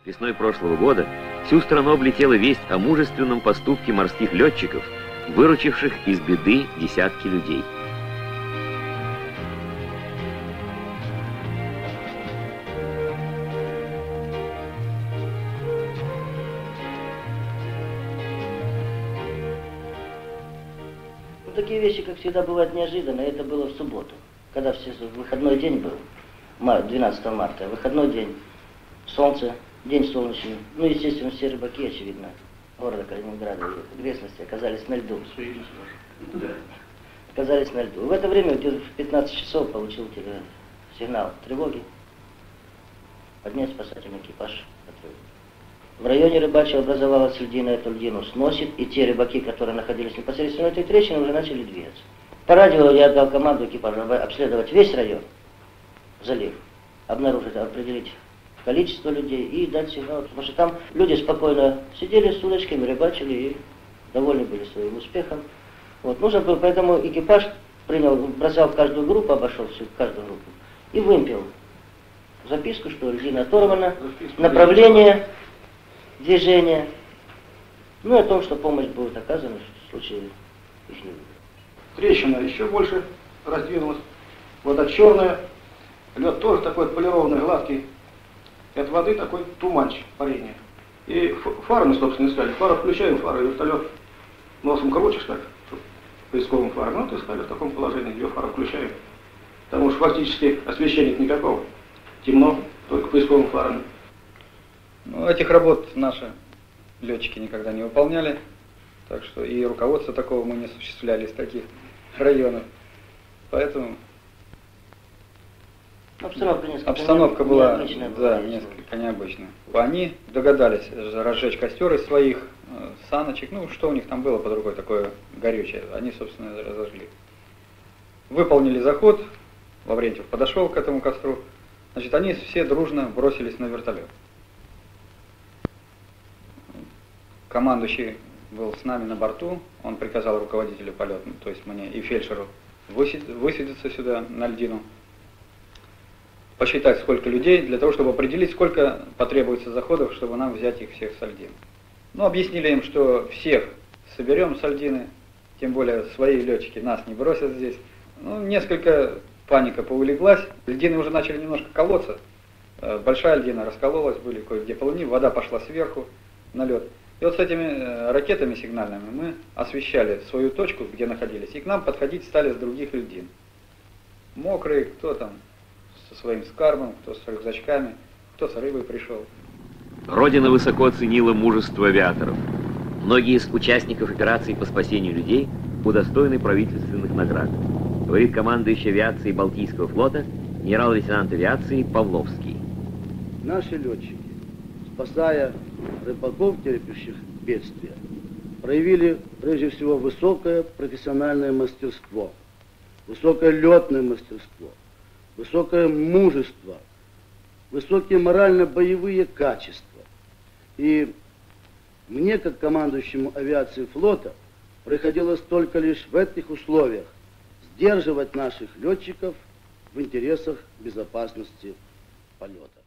Весной прошлого года всю страну облетела весть о мужественном поступке морских летчиков, выручивших из беды десятки людей. Ну, такие вещи, как всегда, бывают неожиданно. Это было в субботу, когда выходной день был, 12 марта, выходной день, солнце. День солнечный. Ну, естественно, все рыбаки, очевидно, города Калининграда и окрестности оказались на льду. Оказались на льду. В это время, где-то в 15 часов, получил сигнал тревоги. Поднять спасательный экипаж. В районе рыбачьего образовалась льдина, эту льдину сносит, и те рыбаки, которые находились непосредственно на этой трещине, уже начали двигаться. По радио я отдал команду экипажу обследовать весь район, залив, обнаружить, определить количество людей и дать сигнал, потому что там люди спокойно сидели с удочками, рыбачили и довольны были своим успехом. Вот, нужно было, поэтому экипаж бросал в каждую группу, обошел всю каждую группу и вымпел записку, что льдина оторвана, направление движения, ну и о том, что помощь будет оказана в случае их невыхода. Трещина еще больше раздвинулась, вода черная, лед тоже такой полированный, гладкий. От воды такой туманчик, парение. И фары мы, собственно, искали. Фары включаем, фары, и вертолет носом крутишь так, поисковым фаром. Ну, вот искали в таком положении, две фары включаем. Потому что фактически освещения никакого. Темно, только поисковым фаром. Ну, этих работ наши летчики никогда не выполняли. Так что и руководство такого мы не осуществляли из таких районов. Поэтому... Обстановка была, да, несколько необычная. Они догадались разжечь костер из своих саночек, ну, что у них там было под рукой такое горючее, они, собственно, разожгли. Выполнили заход, Лаврентьев подошел к этому костру, значит, они все дружно бросились на вертолет. Командующий был с нами на борту, он приказал руководителю полета, то есть мне и фельдшеру, высадиться сюда на льдину, посчитать, сколько людей, для того, чтобы определить, сколько потребуется заходов, чтобы нам взять их всех с льдины. Ну, объяснили им, что всех соберем с льдины, тем более свои летчики нас не бросят здесь. Ну, несколько паника поулеглась, льдины уже начали немножко колоться, большая льдина раскололась, были кое-где полыни, вода пошла сверху на лед. И вот с этими ракетами сигнальными мы освещали свою точку, где находились, и к нам подходить стали с других льдин. Мокрые, кто там со своим скарбом, кто с рюкзачками, кто с рыбой пришел. Родина высоко оценила мужество авиаторов. Многие из участников операций по спасению людей удостоены правительственных наград, говорит командующий авиацией Балтийского флота генерал-лейтенант авиации Павловский. Наши летчики, спасая рыбаков, терпящих бедствия, проявили прежде всего высокое профессиональное мастерство, высокое летное мастерство, высокое мужество, высокие морально-боевые качества. И мне, как командующему авиации флота, приходилось только лишь в этих условиях сдерживать наших летчиков в интересах безопасности полета.